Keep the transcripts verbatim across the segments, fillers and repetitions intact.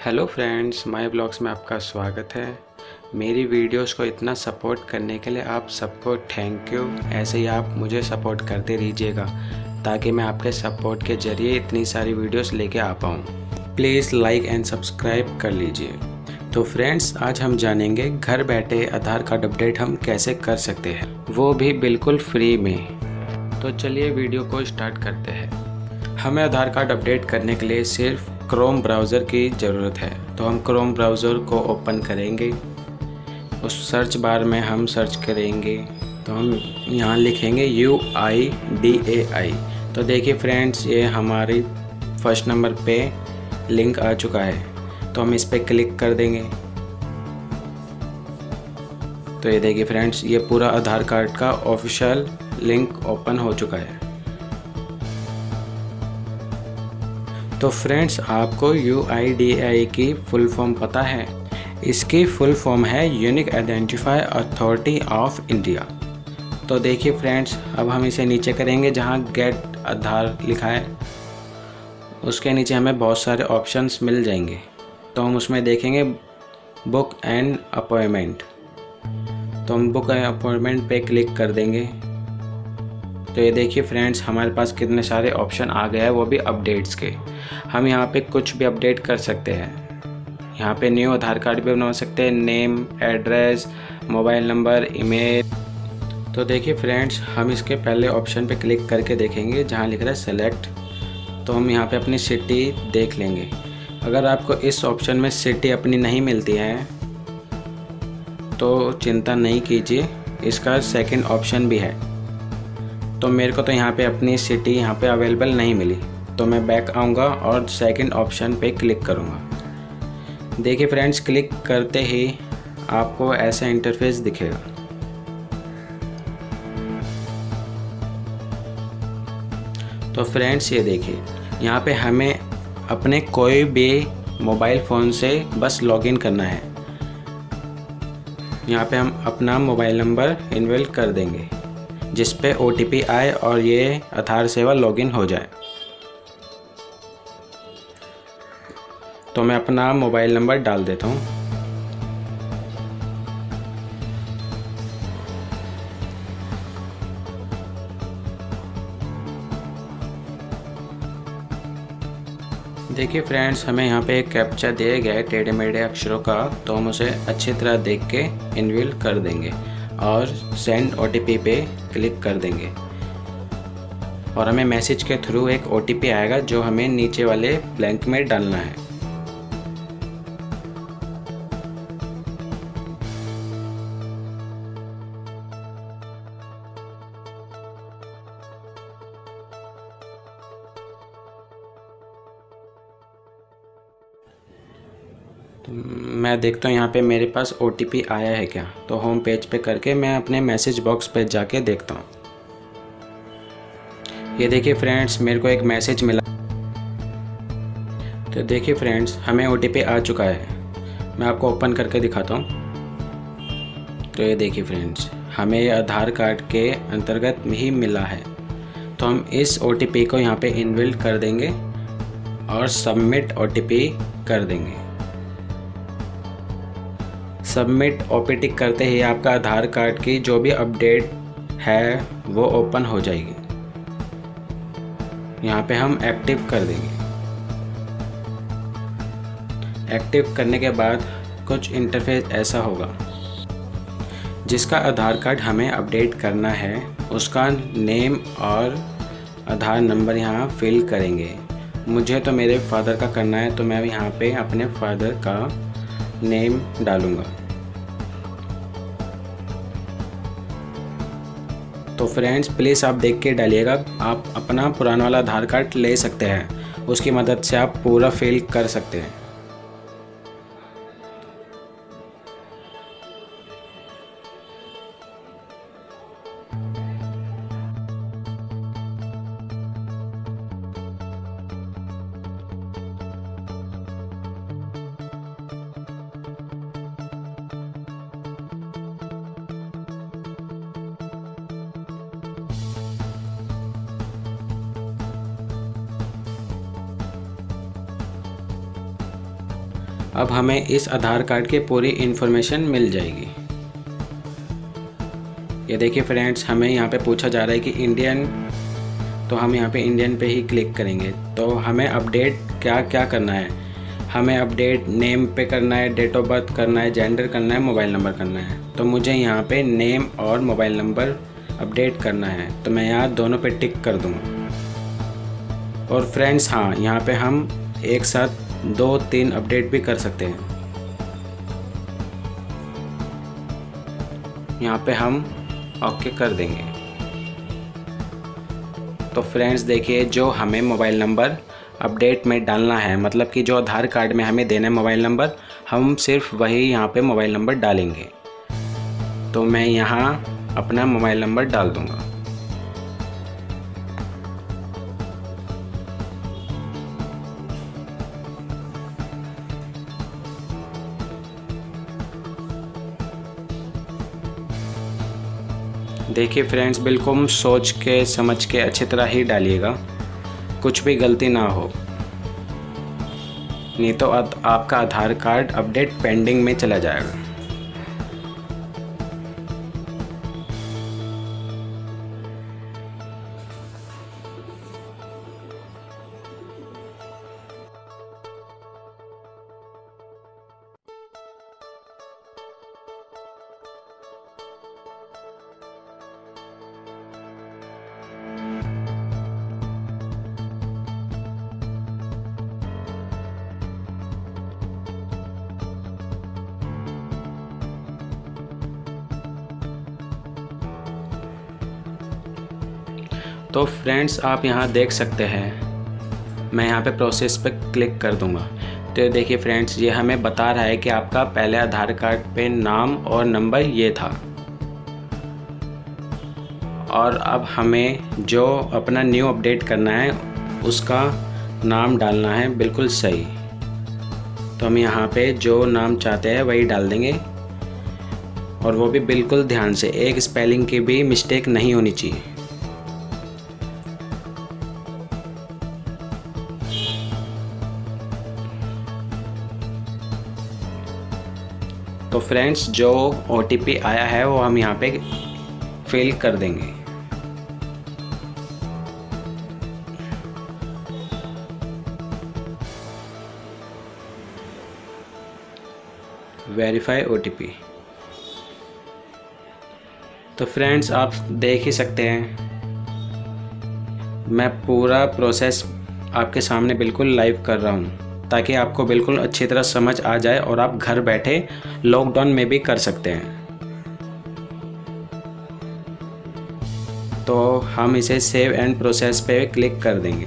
Hello friends, my blogs में आपका स्वागत है। मेरी वीडियोस को इतना सपोर्ट करने के लिए आप सबको थैंक यू। ऐसे ही आप मुझे सपोर्ट करते रहिएगा ताकि मैं आपके सपोर्ट के ज़रिए इतनी सारी वीडियोस लेके आ पाऊँ। प्लीज़ लाइक एंड सब्सक्राइब कर लीजिए। तो फ्रेंड्स, आज हम जानेंगे घर बैठे आधार कार्ड अपडेट हम कैसे कर सकते हैं, वो भी बिल्कुल फ्री में। तो चलिए वीडियो को स्टार्ट करते हैं। हमें आधार कार्ड अपडेट करने के लिए सिर्फ क्रोम ब्राउज़र की ज़रूरत है। तो हम क्रोम ब्राउज़र को ओपन करेंगे। उस सर्च बार में हम सर्च करेंगे तो हम यहाँ लिखेंगे यू आई डी ए आई। तो देखिए फ्रेंड्स, ये हमारी फर्स्ट नंबर पे लिंक आ चुका है। तो हम इस पर क्लिक कर देंगे। तो ये देखिए फ्रेंड्स, ये पूरा आधार कार्ड का ऑफिशियल लिंक ओपन हो चुका है। तो फ्रेंड्स, आपको यू आई डी ए आई की फुल फॉर्म पता है? इसकी फुल फॉर्म है unique identifier authority of India. तो देखिए फ्रेंड्स, अब हम इसे नीचे करेंगे जहां गेट आधार लिखा है। उसके नीचे हमें बहुत सारे ऑप्शंस मिल जाएंगे। तो हम उसमें देखेंगे बुक एंड अपॉइंटमेंट। तो हम बुक एंड अपॉइंटमेंट पे क्लिक कर देंगे। तो ये देखिए फ्रेंड्स, हमारे पास कितने सारे ऑप्शन आ गए हैं, वो भी अपडेट्स के। हम यहाँ पे कुछ भी अपडेट कर सकते हैं। यहाँ पे न्यू आधार कार्ड भी बना सकते हैं, name, address, mobile number, email. तो देखिए फ्रेंड्स, हम इसके पहले ऑप्शन पे क्लिक करके देखेंगे जहाँ लिख रहा है सेलेक्ट। तो हम यहाँ पे अपनी सिटी देख लेंगे। अगर आपको इस ऑप्शन में सिटी अपनी नहीं मिलती है तो चिंता नहीं कीजिए, इसका सेकेंड ऑप्शन भी है। तो मेरे को तो यहाँ पे अपनी सिटी यहाँ पे अवेलेबल नहीं मिली, तो मैं बैक आऊँगा और सेकंड ऑप्शन पे क्लिक करूँगा। देखिए फ्रेंड्स, क्लिक करते ही आपको ऐसा इंटरफेस दिखेगा। तो फ्रेंड्स, ये देखिए, यहाँ पे हमें अपने कोई भी मोबाइल फ़ोन से बस लॉगिन करना है। यहाँ पे हम अपना मोबाइल नंबर इनवेल कर देंगे जिस पे ओ टी पी आए और ये आधार सेवा लॉगिन हो जाए। तो मैं अपना मोबाइल नंबर डाल देता हूँ। देखिए फ्रेंड्स, हमें यहाँ पे एक कैप्चा दिया गया है टेढ़े मेढ़े अक्षरों का। तो हम उसे अच्छी तरह देख के इनविल कर देंगे और सेंड ओ टी पी पे क्लिक कर देंगे। और हमें मैसेज के थ्रू एक ओ टी पी आएगा जो हमें नीचे वाले ब्लैंक में डालना है। तो मैं देखता हूँ यहाँ पे मेरे पास ओ टी पी आया है क्या। तो होम पेज पे करके मैं अपने मैसेज बॉक्स पे जाके देखता हूँ। ये देखिए फ्रेंड्स, मेरे को एक मैसेज मिला। तो देखिए फ्रेंड्स, हमें ओ टी पी आ चुका है। मैं आपको ओपन करके दिखाता हूँ। तो ये देखिए फ्रेंड्स, हमें ये आधार कार्ड के अंतर्गत ही मिला है। तो हम इस ओ टी पी को यहाँ पे इनबिल्ट कर देंगे और सबमिट ओ टी पी कर देंगे। सबमिट ओ पी टी करते ही आपका आधार कार्ड की जो भी अपडेट है वो ओपन हो जाएगी। यहाँ पे हम एक्टिव कर देंगे। एक्टिव करने के बाद कुछ इंटरफेस ऐसा होगा। जिसका आधार कार्ड हमें अपडेट करना है उसका नेम और आधार नंबर यहाँ फिल करेंगे। मुझे तो मेरे फादर का करना है, तो मैं यहाँ पे अपने फादर का नेम डालूँगा। तो फ्रेंड्स, प्लीज़ आप देख के डालिएगा। आप अपना पुराना वाला आधार कार्ड ले सकते हैं, उसकी मदद से आप पूरा फिल कर सकते हैं। अब हमें इस आधार कार्ड की पूरी इन्फॉर्मेशन मिल जाएगी। ये देखिए फ्रेंड्स, हमें यहाँ पे पूछा जा रहा है कि इंडियन, तो हम यहाँ पे इंडियन पे ही क्लिक करेंगे। तो हमें अपडेट क्या क्या करना है, हमें अपडेट नेम पे करना है, डेट ऑफ बर्थ करना है, जेंडर करना है, मोबाइल नंबर करना है। तो मुझे यहाँ पे नेम और मोबाइल नंबर अपडेट करना है, तो मैं यहाँ दोनों पे टिक कर दूँगा। और फ्रेंड्स हाँ, यहाँ पे हम एक साथ दो तीन अपडेट भी कर सकते हैं। यहाँ पे हम ओके कर देंगे। तो फ्रेंड्स देखिए, जो हमें मोबाइल नंबर अपडेट में डालना है, मतलब कि जो आधार कार्ड में हमें देना है मोबाइल नंबर, हम सिर्फ वही यहाँ पे मोबाइल नंबर डालेंगे। तो मैं यहाँ अपना मोबाइल नंबर डाल दूँगा। देखिए फ्रेंड्स, बिल्कुल सोच के समझ के अच्छी तरह ही डालिएगा, कुछ भी गलती ना हो, नहीं तो आपका आधार कार्ड अपडेट पेंडिंग में चला जाएगा। तो फ्रेंड्स आप यहाँ देख सकते हैं, मैं यहाँ पे प्रोसेस पे क्लिक कर दूँगा। तो देखिए फ्रेंड्स, ये हमें बता रहा है कि आपका पहले आधार कार्ड पे नाम और नंबर ये था, और अब हमें जो अपना न्यू अपडेट करना है उसका नाम डालना है बिल्कुल सही। तो हम यहाँ पे जो नाम चाहते हैं वही डाल देंगे, और वो भी बिल्कुल ध्यान से, एक स्पेलिंग की भी मिस्टेक नहीं होनी चाहिए। तो फ्रेंड्स, जो ओ टी पी आया है वो हम यहाँ पे फिल कर देंगे। Verify O T P. तो फ्रेंड्स आप देख ही सकते हैं, मैं पूरा प्रोसेस आपके सामने बिल्कुल लाइव कर रहा हूँ, ताकि आपको बिल्कुल अच्छी तरह समझ आ जाए और आप घर बैठे लॉकडाउन में भी कर सकते हैं। तो हम इसे सेव एंड प्रोसेस पे क्लिक कर देंगे।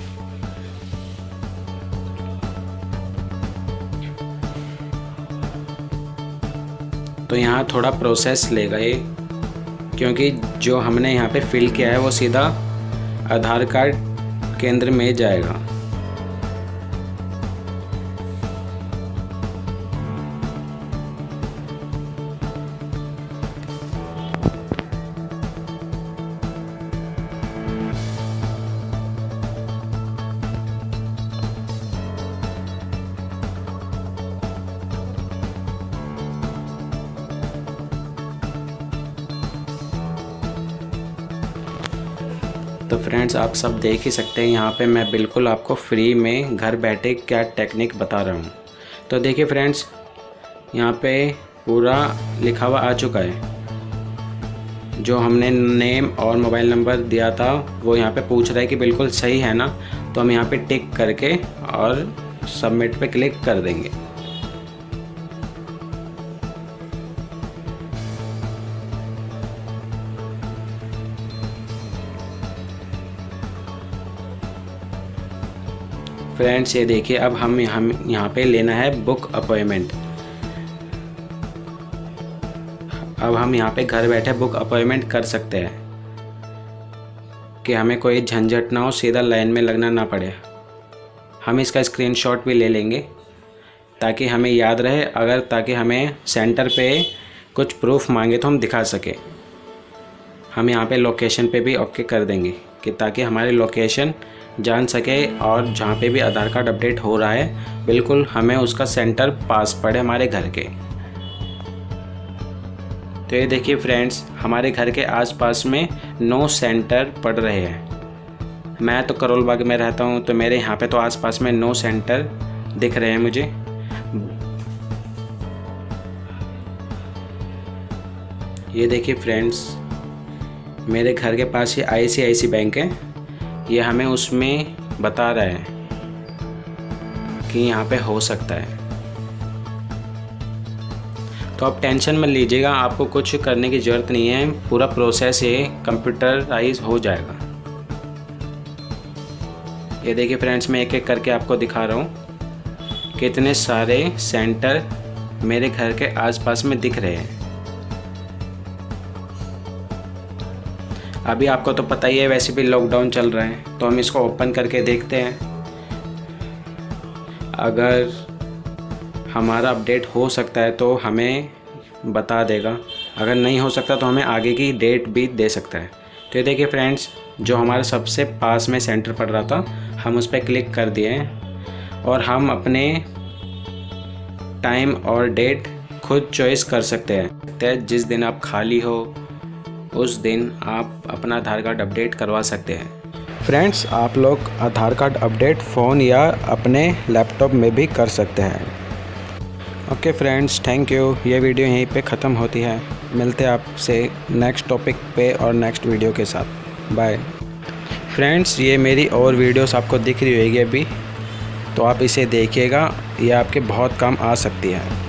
तो यहाँ थोड़ा प्रोसेस लेगा ये, क्योंकि जो हमने यहाँ पे फिल किया है वो सीधा आधार कार्ड केंद्र में जाएगा। तो फ्रेंड्स आप सब देख ही सकते हैं, यहाँ पे मैं बिल्कुल आपको फ्री में घर बैठे क्या टेक्निक बता रहा हूँ। तो देखिए फ्रेंड्स, यहाँ पे पूरा लिखा हुआ आ चुका है। जो हमने नेम और मोबाइल नंबर दिया था वो यहाँ पे पूछ रहा है कि बिल्कुल सही है ना, तो हम यहाँ पे टिक करके और सबमिट पे क्लिक कर देंगे। फ्रेंड्स ये देखिए, अब हम यहाँ यहाँ पे लेना है बुक अपॉइंटमेंट। अब हम यहाँ पे घर बैठे बुक अपॉइंटमेंट कर सकते हैं कि हमें कोई झंझट ना हो, सीधा लाइन में लगना ना पड़े। हम इसका स्क्रीनशॉट भी ले लेंगे ताकि हमें याद रहे, अगर ताकि हमें सेंटर पे कुछ प्रूफ मांगे तो हम दिखा सके। हम यहाँ पे लोकेशन पे भी ओके कर देंगे कि ताकि हमारी लोकेशन जान सके और जहाँ पे भी आधार कार्ड अपडेट हो रहा है बिल्कुल हमें उसका सेंटर पास पड़े हमारे घर के। तो ये देखिए फ्रेंड्स, हमारे घर के आसपास में नौ सेंटर पड़ रहे हैं। मैं तो करोल बाग में रहता हूँ, तो मेरे यहाँ पे तो आसपास में नौ सेंटर दिख रहे हैं मुझे। ये देखिए फ्रेंड्स, मेरे घर के पास ही आई सी आई सी बैंक है। ये हमें उसमें बता रहा है कि यहाँ पे हो सकता है। तो आप टेंशन मत लीजिएगा, आपको कुछ करने की ज़रूरत नहीं है, पूरा प्रोसेस ये कंप्यूटराइज हो जाएगा। ये देखिए फ्रेंड्स, मैं एक एक करके आपको दिखा रहा हूँ कितने सारे सेंटर मेरे घर के आसपास में दिख रहे हैं। अभी आपको तो पता ही है, वैसे भी लॉकडाउन चल रहा है, तो हम इसको ओपन करके देखते हैं। अगर हमारा अपडेट हो सकता है तो हमें बता देगा, अगर नहीं हो सकता तो हमें आगे की डेट भी दे सकता है। तो ये देखिए फ्रेंड्स, जो हमारे सबसे पास में सेंटर पड़ रहा था, हम उस पर क्लिक कर दिए हैं और हम अपने टाइम और डेट खुद चॉइस कर सकते हैं। जिस दिन आप खाली हो उस दिन आप अपना आधार कार्ड अपडेट करवा सकते हैं। फ्रेंड्स, आप लोग आधार कार्ड अपडेट फ़ोन या अपने लैपटॉप में भी कर सकते हैं। Okay friends, thank you. ये वीडियो यहीं पे ख़त्म होती है। मिलते हैं आपसे नेक्स्ट टॉपिक पे और नेक्स्ट वीडियो के साथ। Bye friends. ये मेरी और वीडियोस आपको दिख रही होगी अभी, तो आप इसे देखिएगा, ये आपके बहुत काम आ सकती है।